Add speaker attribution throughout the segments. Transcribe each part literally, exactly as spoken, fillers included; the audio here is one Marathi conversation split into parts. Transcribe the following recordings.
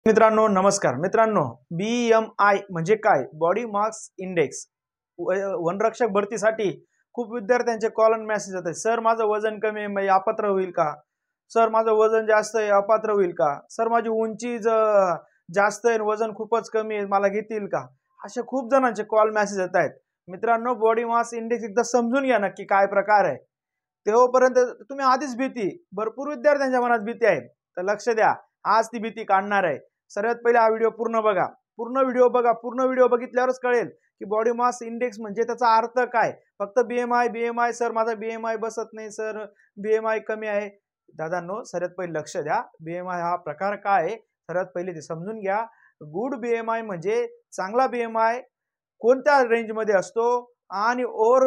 Speaker 1: मित्रांनो नमस्कार मित्रांनो, बी एम आय म्हणजे काय? Body mass index. वनरक्षक भरतीसाठी खूप विद्यार्थ्यांचे कॉल आणि मेसेज येतात. सर माझं वजन कमी आहे, मी अपात्र होईल का? सर माझं वजन जास्त आहे, अपात्र होईल का? सर माझी उंची जास्त आहे, वजन खूपच कमी आहे, मला घेतील का? असे खूप जणांचे कॉल मेसेज येत आहेत. मित्रांनो, बॉडी मास इंडेक्स एकदा समजून घ्या नक्की काय प्रकार आहे. तेव्हापर्यंत तुम्ही आधीच भीती, भरपूर विद्यार्थ्यांच्या मनात भीती आहे, तर लक्ष द्या, आज ती भीती काढणार आहे. सर्वात पहिले हा व्हिडिओ पूर्ण बघा, पूर्ण व्हिडिओ बघा. पूर्ण व्हिडिओ बघितल्यावरच कळेल की बॉडी मास इंडेक्स म्हणजे त्याचा अर्थ काय. फक्त बीएमआय बीएमआय सर माझा बीएमआय बसत नाही, सर बीएमआय कमी आहे. दादांनो, सर्वात पहिले लक्ष द्या, बीएमआय हा प्रकार काय आहे सर्वात पहिले ते समजून घ्या. गुड बीएमआय म्हणजे चांगला बीएमआय कोणत्या रेंज मध्ये असतो आणि ओव्हर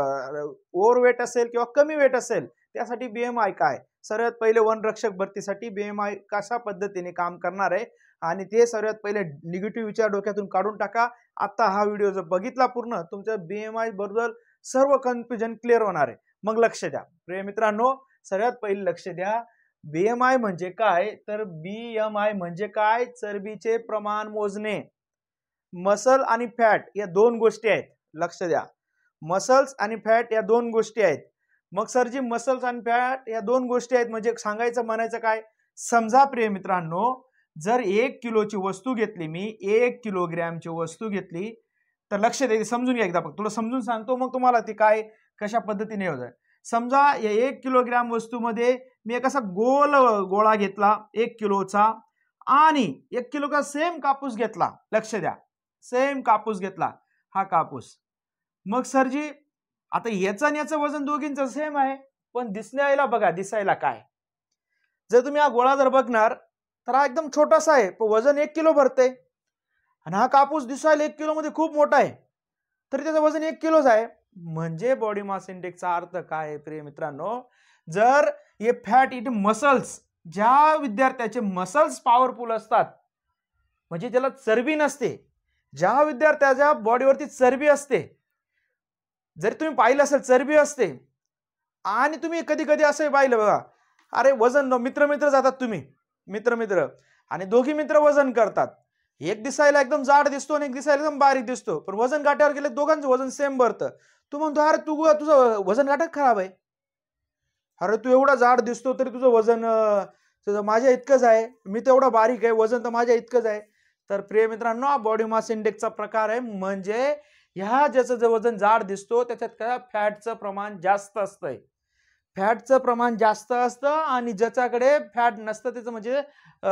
Speaker 1: ओव्हरवेट असेल किंवा कमी वेट असेल त्यासाठी बीएमआय काय. सर्वात पहिले वनरक्षक भरतीसाठी बीएमआय कशा पद्धतीने काम करणार आहे आणि ते सर्वात पहिले निगेटिव्ह विचार डोक्यातून काढून टाका. आता हा व्हिडिओ जर बघितला पूर्ण, तुमचं बीएमआय बद्दल सर्व कन्फ्युजन क्लिअर होणार आहे. मग लक्ष द्या प्रिय मित्रांनो, सर्वात पहिले लक्ष द्या, बीएमआय म्हणजे काय तर बीएमआय म्हणजे काय, चरबीचे प्रमाण मोजणे. मसल आणि फॅट या दोन गोष्टी आहेत, लक्ष द्या. मसल्स आणि फॅट या दोन गोष्टी आहेत. मग सर जी मसल्स आणि फॅट या दोन गोष्टी आहेत म्हणजे सांगायचं म्हणायचं काय. समजा प्रिय मित्रांनो, जर एक किलोची वस्तू घेतली, मी एक किलोग्रॅमची वस्तू घेतली, तर लक्ष द्या, समजून घ्या एकदा, तुला समजून सांगतो मग तुम्हाला ती काय कशा पद्धतीने होत आहे. समजा या एक किलोग्रॅम वस्तूमध्ये मी एक असा गोल गोळा घेतला एक किलोचा आणि एक किलोचा सेम कापूस घेतला. लक्ष द्या, सेम कापूस घेतला, हा कापूस. मग सरजी आता याचं आणि याचं वजन दोघींचं सेम आहे, पण दिसण्याला बघा, दिसायला काय. जर तुम्ही हा गोळा जर बघणार तर हा एकदम छोटासा आहे, पण वजन एक किलो भरते. आणि हा कापूस दिसायला एक किलो मध्ये खूप मोठा आहे, तरी त्याचं वजन एक किलोच आहे. म्हणजे बॉडी मास इंडेक्सचा अर्थ काय आहे प्रिय मित्रांनो, जर हे फॅट इट मसल्स, ज्या विद्यार्थ्याचे मसल्स पॉवरफुल असतात म्हणजे त्याला चरबी नसते, ज्या विद्यार्थ्याच्या बॉडीवरती चरबी असते, जर तुम्ही पाहिलं असेल चरबी असते, आणि तुम्ही कधी कधी असं पाहिलं बघा, अरे वजन मित्र मित्र जातात, तुम्ही मित्र मित्र आणि दोघी मित्र वजन करतात, एक दिसायला एकदम जाड दिसतो आणि एक दिसायला एकदम बारीक दिसतो, पण वजन काट्यावर गेले दोघांचं वजन सेम भरतं. तू म्हणतो अरे तू तुझं वजन काटा खराब आहे, अरे तू एवढा जाड दिसतो तरी तुझं वजन तुझं माझ्या इतकंच आहे, मी तेवढा बारीक आहे, वजन तर माझ्या इतकंच आहे. तर प्रिय मित्रांनो, बॉडी मास इंडेक्सचा प्रकार आहे, म्हणजे ह्या ज्याचं जे वजन जाड दिसतो त्याच्यात काय फॅटचं प्रमाण जास्त असतंय, फॅटचं प्रमाण जास्त असतं. आणि ज्याच्याकडे फॅट नसतं त्याचं म्हणजे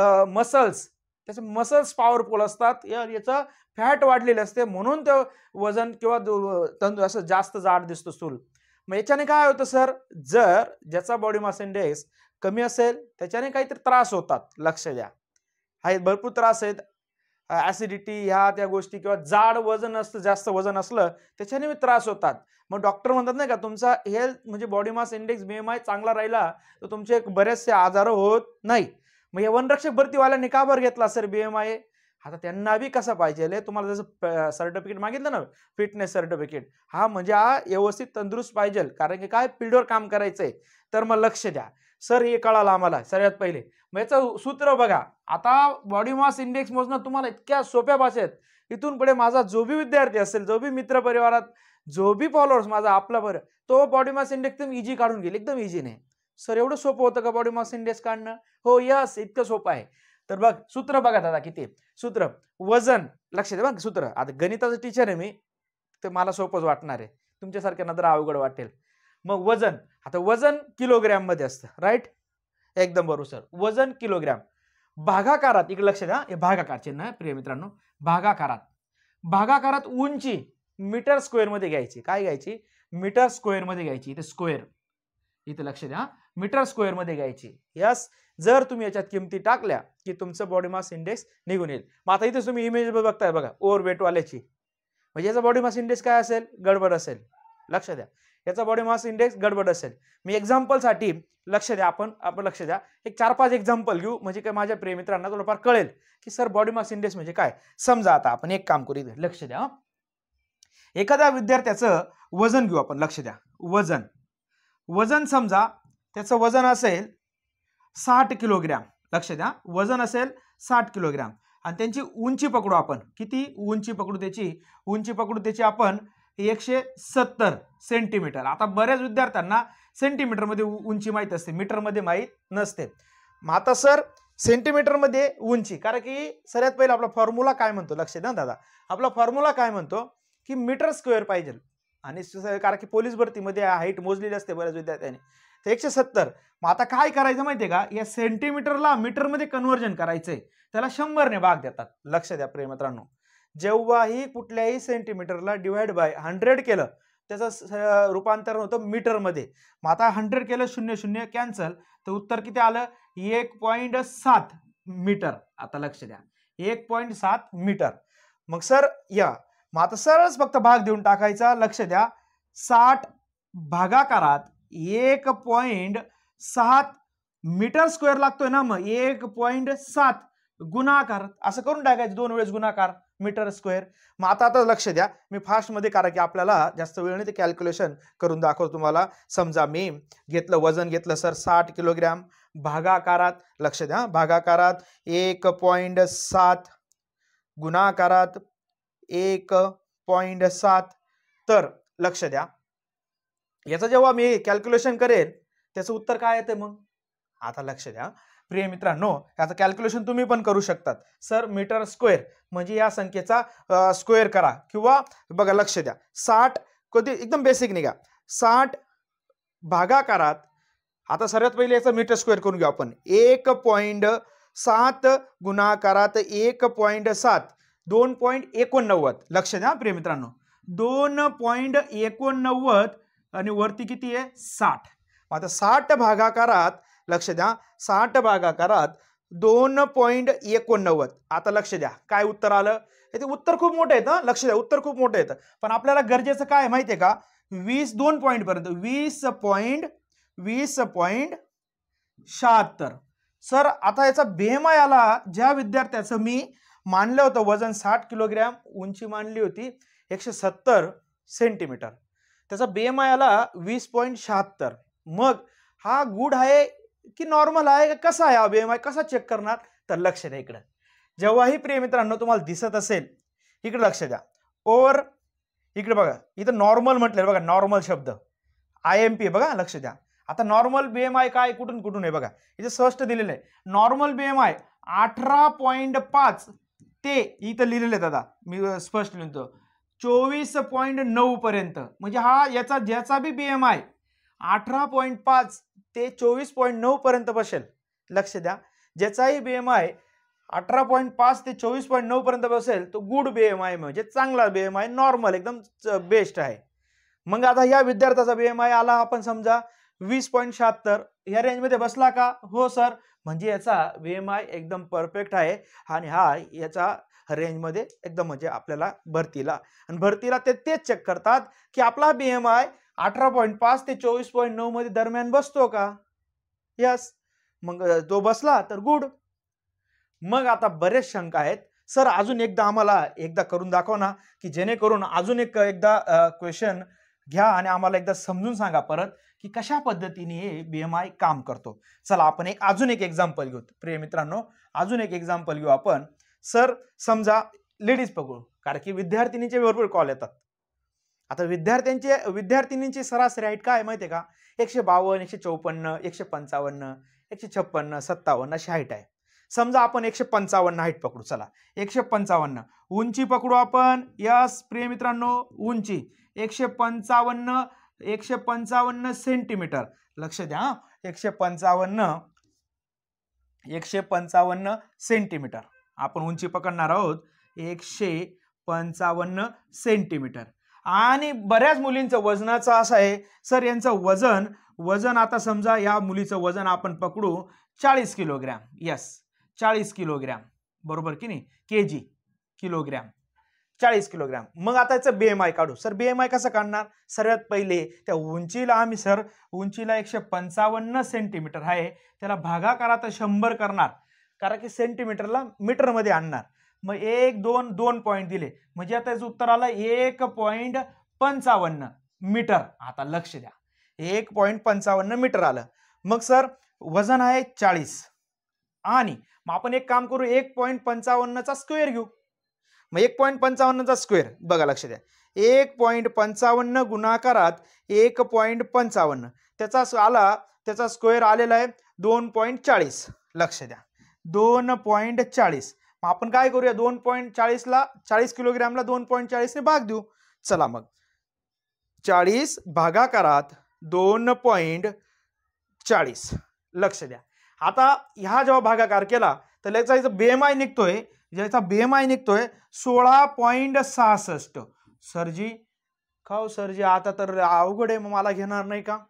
Speaker 1: मसल्स, त्याचे मसल्स पॉवरफुल असतात, याचं फॅट वाढलेले असते, म्हणून ते वजन किंवा तंतू असं जास्त जाड दिसतो स्थूल. मग याच्याने काय होतं सर, जर ज्याचा बॉडी मास इंडेक्स कमी असेल त्याच्याने काहीतरी त्रास होतात. लक्ष द्या, हा भरपूर त्रास आहेत, ऍसिडिटी ह्या त्या गोष्टी, किंवा जाड वजन असतं, जास्त वजन असलं त्याच्याने त्रास होतात. मग डॉक्टर म्हणतात नाही का, तुमचा हेल्थ म्हणजे बॉडी मास इंडेक्स बीएमआय चांगला राहिला तर तुमचे बरेचसे आजार होत नाही. मग या वनरक्षक भरतीवाल्यांनी का बरं घेतला सर बीएमआय? आता त्यांना बी कसा पाहिजे, तुम्हाला जसं सर्टिफिकेट मागितलं ना, फिटनेस सर्टिफिकेट, हा म्हणजे हा व्यवस्थित तंदुरुस्त पाहिजे, कारण की काय फील्डवर काम करायचंय. तर मग लक्ष द्या सर, हे कळालं आम्हाला सर्वात पहिले. मग याचं सूत्र बघा. आता बॉडी मास इंडेक्स मोजणं तुम्हाला इतक्या सोप्या भाषेत, इथून पुढे माझा जो बी विद्यार्थी असेल, जो बी मित्र परिवारात, जो बी फॉलोअर्स माझा आपला बरं, तो बॉडी मास इंडेक्स तुम्ही इजी काढून घेईल, एकदम इजी नाही. सर एवढं सोपं होतं का बॉडी मास इंडेक्स काढणं? हो यस, इतकं सोपं आहे. तर बघ सूत्र बघा दादा, किती सूत्र. वजन, लक्ष द्या बघ सूत्र. आता गणिताचं टीचर आहे मी, ते मला सोपंच वाटणार आहे, तुमच्यासारख्यांना जर अवघड वाटेल. मग वजन, आता वजन किलोग्रॅम मध्ये असतं, राईट, एकदम बरोबर सर, वजन किलोग्रॅम. भागाकारात, एक लक्ष द्या, हे भागाकार चिन्ह आहे प्रिय मित्रांनो. भागाकारात, भागाकारात उंची मीटर स्क्वेअर मध्ये घ्यायची. काय घ्यायची? मीटर स्क्वेअर मध्ये घ्यायची. इथे स्क्वेअर, इथे लक्ष द्या, मीटर स्क्वेअर मध्ये घ्यायची. यस, जर तुम्ही याच्यात किमती टाकल्या की तुमचं बॉडी मास इंडेक्स निघून येईल. मग आता इथे तुम्ही इमेज बघताय बघा, ओव्हरवेट वाल्याची, म्हणजे याचा बॉडी मास इंडेक्स काय असेल? गडबड असेल. लक्ष द्या, याचा बॉडी मास इंडेक्स गडबड असेल. मी एक्झाम्पल साठी लक्ष द्या, आपण आपण लक्ष द्या, एक चार पाच एक्झाम्पल घेऊ, म्हणजे काय माझ्या प्रिय मित्रांना थोडंफार कळेल की सर बॉडी मास इंडेक्स म्हणजे काय. समजा आता आपण एक काम करू, लक्ष द्या, एखाद्या विद्यार्थ्याचं वजन घेऊ आपण. लक्ष द्या, वजन वजन समजा त्याचं वजन असेल साठ किलोग्रॅम. लक्ष द्या, वजन असेल साठ किलोग्रॅम आणि त्यांची उंची पकडू आपण, किती उंची पकडू त्याची, उंची पकडू त्याची आपण एकशे सत्तर सेंटीमीटर. आता बऱ्याच विद्यार्थ्यांना सेंटीमीटर मध्ये उंची माहित असते, मीटर मध्ये माहित नसते. मग आता सर सेंटीमीटर मध्ये उंची, कारण की सगळ्यात पहिला आपला फॉर्म्युला काय म्हणतो, लक्ष द्या दादा, आपला फॉर्म्युला काय म्हणतो की मीटर स्क्वेअर पाहिजे. आणि कारण की पोलीस भरतीमध्ये हाईट मोजलेली असते बऱ्याच विद्यार्थ्यांनी, तर एकशे सत्तर. मग आता काय करायचं माहितीये का, या सेंटीमीटरला मीटर मध्ये कन्व्हर्जन करायचंय, त्याला शंभरने भाग देतात. लक्ष द्या प्रिय मित्रांनो, जेव्हाही कुठल्याही सेंटीमीटरला डिवाइड बाय हंड्रेड केलं त्याचं रूपांतर होतं मीटर मध्ये. मग आता हंड्रेड केलं, शून्य शून्य कॅन्सल, तर उत्तर किती आलं, एक पॉईंट सात मीटर. आता लक्ष द्या, एक पॉईंट सात मीटर. मग सर या मग आता सरळच फक्त भाग देऊन टाकायचा. लक्ष द्या, साठ भागाकारात एक पॉइंट सात मीटर स्क्वेअर लागतोय ना, मग एक पॉइंट सात गुणाकार असं करून टाकायचं, दोन वेळेस गुणाकार मीटर स्क्वेअर. मग आता आता लक्ष द्या, मी फास्ट मध्ये कारण की आपल्याला जास्त वेळ नाही, ते कॅल्क्युलेशन करून दाखवतो तुम्हाला. समजा मी घेतलं, वजन घेतलं सर साठ किलोग्रॅम, भागाकारात लक्ष द्या, भागाकारात एक पॉइंट सात गुणाकारात एक पॉइंट सात. तर लक्ष द्या, याचं जेव्हा मी कॅल्क्युलेशन करेल त्याचं उत्तर काय येते मग. आता लक्ष द्या प्रिय मित्रांनो, याचं कॅल्क्युलेशन तुम्ही पण करू शकतात. सर मीटर स्क्वेअर म्हणजे या संख्येचा स्क्वेअर करा, किंवा बघा लक्ष द्या, साठ कधी एकदम बेसिक निघा, साठ भागाकारात, आता सर्वात पहिले याचं मीटर स्क्वेअर करून घेऊ आपण, एक पॉइंट सात गुणाकारात एक पॉइंट सात, दोन पॉइंट एकोणनव्वद. लक्ष द्या प्रिय मित्रांनो, दोन पॉइंट एकोणनव्वद आणि वरती किती आहे, साठ. आता साठ भागाकारात लक्ष द्या, साठ भागाकारात दोन पॉइंट एकोणनव्वद. आता लक्ष द्या काय उत्तर आलं, ते उत्तर खूप मोठं येतं, लक्ष द्या उत्तर खूप मोठं येतं, पण आपल्याला गरजेचं काय माहितीये का, वीस दोन पॉईंट पर्यंत, वीस पॉइंट वीस पॉइंट शहात्तर. सर आता याचा बेमाय आला, ज्या विद्यार्थ्याचं मी मानलं होतं वजन साठ किलोग्रॅम, उंची मानली होती एकशे सत्तर सेंटीमीटर, त्याचा बेमाय आला वीस पॉइंट शहात्तर. मग हा गुड आहे की नॉर्मल आहे, कसा आहे हा बेमाय, कसा चेक करणार, तर लक्ष द्या इकडे. जेव्हाही प्रिय मित्रांनो तुम्हाला दिसत असेल, इकडे लक्ष द्या, ओर इकडे बघा, इथं नॉर्मल म्हटलं बघा, नॉर्मल शब्द आय एम पी बघा, लक्ष द्या. आता नॉर्मल बीएमआय काय, कुठून कुठून आहे बघा, इथे स्पष्ट दिलेलं आहे. नॉर्मल बीएमआय अठरा पॉइंट पाच ते इथं लिहिलेलं आहे दादा, मी स्पष्ट लिहितो चोवीस पॉइंट नऊ पर्यंत, म्हणजे हा याचा ज्याचा बी बीएमआय अठरा पॉइंट पाच ते चोवीस पॉइंट नऊ पर्यंत बसेल. लक्ष द्या, ज्याचाही बीएमआय अठरा पॉइंट पाच ते चोवीस पॉइंट नऊ पर्यंत बसेल तो गुड बीएमआय, म्हणजे चांगला बीएमआय, नॉर्मल एकदम बेस्ट आहे. मग आता या विद्यार्थ्याचा बीएमआय आला आपण समजा वीस पॉइंट शहात्तर, या रेंज मध्ये बसला का, हो सर, म्हणजे याचा बीएमआय एकदम परफेक्ट आहे आणि हा याचा रेंज मध्ये एकदम, म्हणजे आपल्याला भरतीला आणि भरतीला ते तेच चेक करतात की आपला बीएमआय अठरा पॉइंट पाच ते चोवीस पॉइंट नऊ मध्ये दरम्यान बसतो का, यस, मग तो बसला तर गुड. मग आता बरेच शंका आहेत, सर अजून एकदा आम्हाला एकदा करून दाखव ना, की जेणेकरून अजून एक एकदा क्वेश्चन घ्या आणि आम्हाला एकदा समजून सांगा परत की कशा पद्धतीने हे बीएमआय काम करतो. चला आपण एक अजून एक एक्झाम्पल घेऊ प्रिय मित्रांनो, अजून एक एक्झाम्पल घेऊ आपण. सर समजा लेडीज पकडू, कारण की विद्यार्थिनीचे भरपूर कॉल येतात. आता विद्यार्थ्यांचे विद्यार्थिनींची सरासरी हाईट काय माहितीये का, एकशे बावन्न, एकशे चौपन्न, एकशे पंचावन्न, एकशे छप्पन्न, सत्तावन्न अशी हाईट आहे. समजा आपण एकशे पंचावन्न हाईट पकडू, चला एकशे पंचावन्न. उंची पकडू आपण, यस प्रिय मित्रांनो, उंची एकशे पंचावन्न, एकशे पंचावन्न सेंटीमीटर. लक्ष द्या, एकशे पंचावन्न एकशे पंचावन्न सेंटीमीटर आपण उंची पकडणार आहोत, एकशे पंचावन्न सेंटीमीटर. आणि बऱ्याच मुलींचं वजनाचं असं आहे, सर यांचं वजन वजन आता समजा या मुलीचं वजन आपण पकडू चाळीस किलोग्रॅम, यस चाळीस किलोग्रॅम, बरोबर की नाही, के जी किलोग्रॅम, चाळीस किलोग्रॅम. मग आता याचं बीएमआय काढू. सर बीएमआय कसं काढणार, सर्वात पहिले त्या उंचीला आम्ही सर उंचीला एकशे पंचावन्न सेंटीमीटर आहे, त्याला भागाकारात शंभर करणार, कारण की सेंटीमीटरला मीटर मध्ये आणणार. मग एक दोन दोन पॉईंट दिले, म्हणजे आता याचं उत्तर आलं एक पॉइंट पंचावन्न मीटर. आता लक्ष द्या, एक पॉइंट पंचावन्न मीटर आलं. मग सर वजन आहे चाळीस, आणि मग आपण एक काम करू, एक पॉईंट पंचावन्नचा स्क्वेअर घेऊ. मग एक पॉईंट पंचावन्नचा स्क्वेअर बघा, लक्ष द्या, एक पॉईंट पंचावन्न गुणाकारात एक पॉईंट पंचावन्न त्याचा आला, त्याचा स्क्वेअर आलेला आहे दोन पॉईंट चाळीस. लक्ष द्या, दोन पॉईंट चाळीस. मग आपण काय करूया, दोन पॉईंट चाळीसला चाळीस किलोग्रॅमला दोन पॉईंट चाळीसने भाग देऊ. चला मग चाळीस भागाकारात दोन पॉईंट चाळीस. लक्ष द्या, आता ह्या जेव्हा भागाकार केला तर याचा बीएमआय निघतोय, ज्याचा बीएमआय निघतोय सोळा पॉईंट सहासष्ट. सरजी खाऊ सरजी, आता तर अवघड आहे, मग मला घेणार नाही का,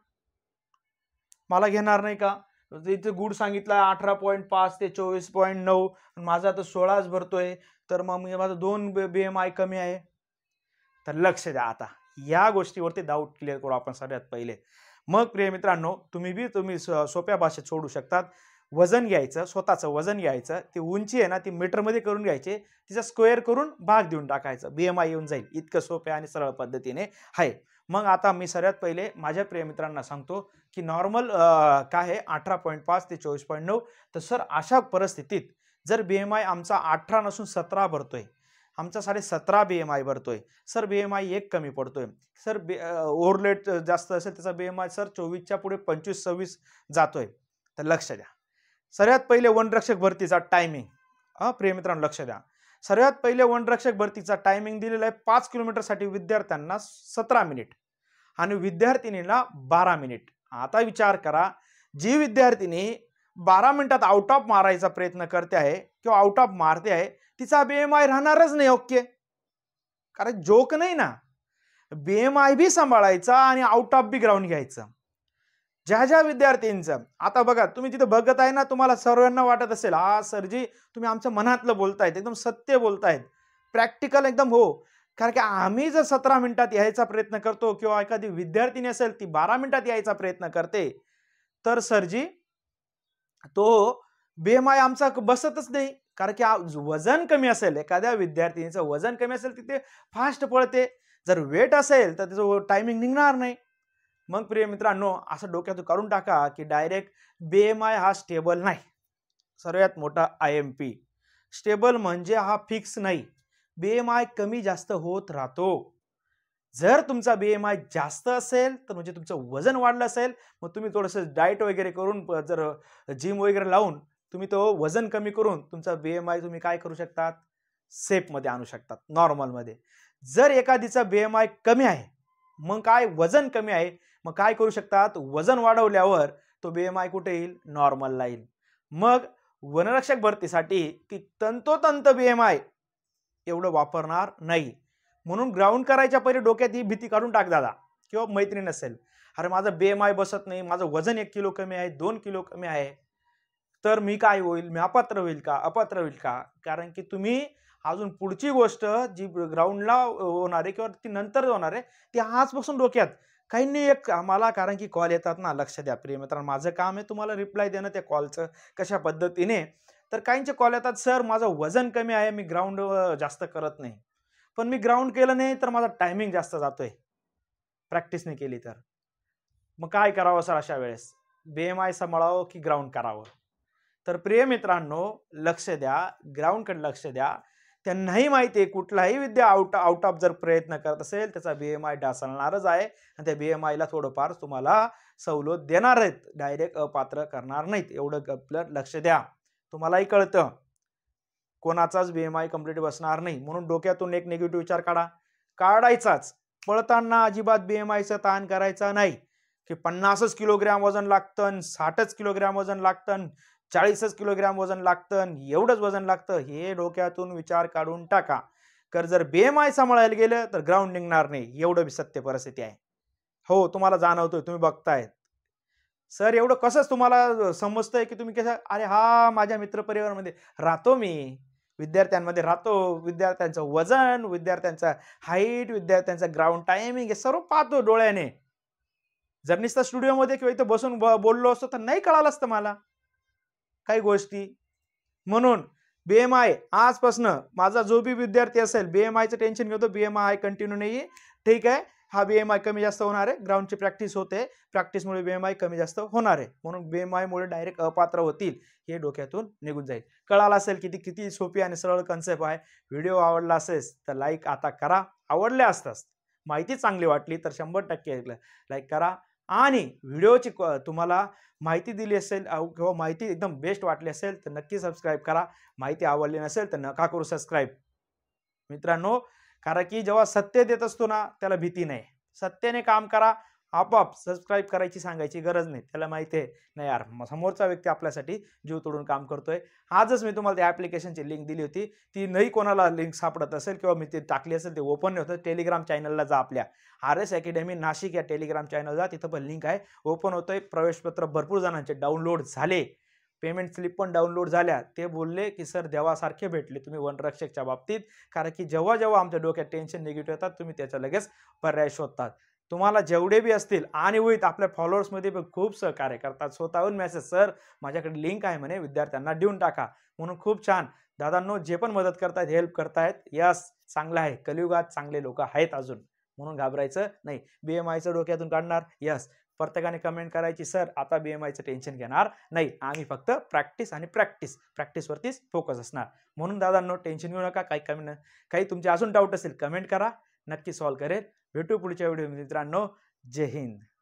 Speaker 1: मला घेणार नाही का? इथे गुड सांगितलं अठरा पॉईंट पाच ते चोवीस पॉईंट नऊ, माझा तर सोळाच भरतोय, तर मग माझा दोन बीएमआय कमी आहे. तर लक्ष द्या, आता या गोष्टीवरती डाऊट क्लिअर करू आपण सगळ्यात पहिले. मग प्रिय मित्रांनो, तुम्ही बी तुम्ही सोप्या भाषेत सोडू शकतात. वजन घ्यायचं, स्वतःचं वजन घ्यायचं, ती उंची आहे ना ती मीटरमध्ये करून घ्यायची, तिचा स्क्वेअर करून भाग देऊन टाकायचं, बीएमआय येऊन जाईल. इतकं सोप्या आणि सरळ पद्धतीने आहे. मग आता मी सर्वात पहिले माझ्या प्रिय मित्रांना सांगतो की नॉर्मल काय आहे अठरा पॉईंट पाच ते चोवीस पॉईंट नऊ. तर सर अशा परिस्थितीत जर बीएमआय आमचा अठरा नसून सतरा भरतोय, आमचा साडे सतरा बीएमआय भरतोय, सर बीएमआय एक कमी पडतोय, सर बी ओव्हरलेट जास्त असेल त्याचा बीएमआय सर चोवीसच्या पुढे पंचवीस सव्वीस जातोय. तर लक्ष द्या, सर्वात पहिले वनरक्षक भरतीचा टायमिंग, हा प्रिय मित्रांनो लक्ष द्या, सर्वात पहिले वनरक्षक भरतीचा टायमिंग दिलेला आहे पाच किलोमीटर साठी विद्यार्थ्यांना सतरा मिनिट आणि विद्यार्थिनीला बारा मिनिट. आता विचार करा, जी विद्यार्थिनी बारा मिनिटात आउट ऑफ मारायचा प्रयत्न करते आहे किंवा आउट ऑफ मारते आहे, तिचा बीएमआय राहणारच नाही. ओके, कारण जोक नाही ना, बीएमआय बी सांभाळायचा आणि आउट ऑफ बी ग्राउंड घ्यायचं. ज्या ज्या विद्यार्थ्यांचं आता बघा, तुम्ही तिथे बघत आहे ना, तुम्हाला सर्वांना वाटत असेल हा सरजी तुम्ही आमच्या मनातलं बोलतायत, एकदम सत्य बोलतायत, प्रॅक्टिकल एकदम. हो, कारण की आम्ही जर सतरा मिनिटात यायचा प्रयत्न करतो किंवा एखादी विद्यार्थिनी असेल ती बारा मिनिटात यायचा प्रयत्न करते, तर सरजी तो बीएमआय आमचा बसतच नाही. कारण की वजन कमी असेल, एखाद्या विद्यार्थिनीचं वजन कमी असेल तिथे फास्ट पळते, जर वेट असेल तर त्याचं टायमिंग निघणार नाही. मग प्रिय मित्रांनो, असं डोक्यातून काढून टाका की डायरेक्ट बीएमआय हा स्टेबल नाही. सर्वात मोठा आय एम पी, स्टेबल म्हणजे हा फिक्स नाही, बीएमआय कमी जास्त होत राहतो. जर तुमचा बीएमआय जास्त असेल तर म्हणजे तुमचं वजन वाढलं असेल, मग तुम्ही थोडंसं डाएट वगैरे करून, जर जिम वगैरे लावून तुम्ही तो वजन कमी करून तुमचा बीएमआय तुम्ही काय करू शकतात, सेफ मध्ये आणू शकतात, नॉर्मल मध्ये. जर एखादीचा बीएमआय कमी आहे, मग काय वजन कमी आहे, मग काय करू शकतात, वजन वाढवल्यावर तो बीएमआय कुठे येईल, नॉर्मलला येईल. मग वनरक्षक भरतीसाठी की तंतोतंत बीएमआय एवढं वापरणार नाही. म्हणून ग्राउंड करायच्या पहिले डोक्यात ही भीती काढून टाक दादा किंवा मैत्रीण असेल, अरे माझं बीएमआय बसत नाही, माझं वजन एक किलो कमी आहे, दोन किलो कमी आहे, तर मी काय होईल, मी अपात्र होईल का, अपात्र होईल का? कारण की तुम्ही अजून पुढची गोष्ट जी ग्राउंडला होणार आहे किंवा ती नंतर होणार आहे ती आजपासून डोक्यात काही नाही. एक आम्हाला कारण की कॉल येतात ना, लक्ष द्या प्रिय मित्रांनो, माझं काम आहे तुम्हाला रिप्लाय देणं त्या कॉलचं कशा पद्धतीने. तर काहींचे कॉल येतात, सर माझं वजन कमी आहे, मी ग्राउंड जास्त करत नाही, पण मी ग्राउंड केलं नाही तर माझा टायमिंग जास्त जातोय, प्रॅक्टिस नाही केली तर. मग काय करावं सर अशा वेळेस, बीएमआय सांभाळावं की ग्राउंड करावं? तर प्रिय मित्रांनो लक्ष द्या, ग्राउंडकडे लक्ष द्या. त्यांनाही माहिती आहे कुठलाही विद्या आउट आउट ऑफ जर प्रयत्न करत असेल त्याचा बीएमआय ढासळणारच आहे आणि त्या बीएमआयला थोडंफार तुम्हाला सवलत देणार आहेत, डायरेक्ट अपात्र करणार नाहीत. एवढं आपलं लक्ष द्या, तुम्हालाही कळतं कोणाचाच बीएमआय कंप्लीट बसणार नाही. म्हणून डोक्यातून एक निगेटिव्ह विचार काढा, काढायचाच. पळताना अजिबात बीएमआयचा ताण करायचा नाही की पन्नासच किलोग्रॅम वजन लागतं, साठच किलोग्रॅम वजन लागतं, चाळीसच किलोग्रॅम वजन लागतं, एवढंच वजन लागतं, हे डोक्यातून विचार काढून टाका. तर जर बीएमआय सांभाळायला गेलं तर ग्राउंड निघणार नाही, एवढं बी सत्य परिस्थिती आहे. हो, तुम्हाला जाणवतोय, तुम्ही बघतायत. सर एवढं कसंच तुम्हाला समजतंय की तुम्ही कसं, अरे हा माझ्या मित्रपरिवारामध्ये राहतो, मी विद्यार्थ्यांमध्ये राहतो, विद्यार्थ्यांचं वजन, विद्यार्थ्यांचा हाईट, विद्यार्थ्यांचा ग्राउंड टायमिंग हे सर्व पाहतो डोळ्याने. जर नुसतं स्टुडिओमध्ये किंवा इथं बसून बोललो असतो तर नाही कळालं असतं मला काही गोष्टी. म्हणून बीएमआय आजपासून माझा जो बी विद्यार्थी असेल बीएमआयचं टेन्शन घेतो, बीएमआय कंटिन्यू नाही, ठीक आहे, हा बी एम आय कमी जास्त होणार आहे. ग्राउंडची प्रॅक्टिस होते, प्रॅक्टिसमुळे बी एम आय कमी जास्त होणार आहे, म्हणून बी एम आयमुळे डायरेक्ट अपात्र होतील हे डोक्यातून निघून जाईल. कळालं असेल किती किती सोपी आणि सरळ कन्सेप्ट आहे. व्हिडिओ आवडला असेल तर लाईक आता करा. आवडले असताच माहिती चांगली वाटली तर शंभर टक्के लाईक करा. आणि व्हिडिओची तुम्हाला माहिती दिली असेल किंवा माहिती एकदम बेस्ट वाटली असेल तर नक्की सबस्क्राईब करा. माहिती आवडली नसेल तर नका करू सबस्क्राईब मित्रांनो. कारण की जेव्हा सत्य देत असतो ना त्याला भीती नाही. सत्याने काम करा. आपोआप सबस्क्राईब करायची सांगायची गरज नाही. त्याला माहिती आहे नाही यार समोरचा व्यक्ती आपल्यासाठी जीव तोडून काम करतोय. आजच मी तुम्हाला त्या ॲप्लिकेशनची लिंक दिली होती. ती नाही कोणाला लिंक सापडत असेल किंवा मी ते टाकली असेल ते ओपन नाही होतं. टेलिग्राम चॅनलला जा, आपल्या आर एस अकॅडमी नाशिक या टेलिग्राम चॅनल जा, तिथं पण लिंक आहे. ओपन होतोय. प्रवेशपत्र भरपूर जणांचे डाउनलोड झाले, पेमेंट स्लिप पण डाउनलोड झाल्या. ते बोलले की सर देवासारखे भेटले तुम्ही वनरक्षकच्या बाबतीत. कारण की जेव्हा जेव्हा आमच्या डोक्यात टेन्शन निगेटिव्ह येतात तुम्ही त्याचा लगेच पर्याय शोधतात. तुम्हाला जेवढे बी असतील आणि होईत आपल्या फॉलोअर्समध्ये पण खूप सहकार्य करतात. स्वतःहून मेसेज सर माझ्याकडे लिंक आहे म्हणे विद्यार्थ्यांना देऊन टाका म्हणून. खूप छान दादांनो, जे पण मदत करतायत हेल्प करतायत यस चांगलं आहे. कलियुगात चांगले लोक आहेत अजून, म्हणून घाबरायचं नाही. बी एम आयचं डोक्यातून काढणार यस. प्रत्येकाने कमेंट करायची सर आता बी एम आयचं टेन्शन घेणार नाही, आम्ही फक्त प्रॅक्टिस आणि प्रॅक्टिस प्रॅक्टिसवरतीच फोकस असणार. म्हणून दादांनो टेन्शन घेऊ नका. काही कमी काही तुमचे अजून डाऊट असेल कमेंट करा, नक्की सॉल्व्ह करेल. भेटू पुढच्या व्हिडिओ मित्रांनो. जय हिंद.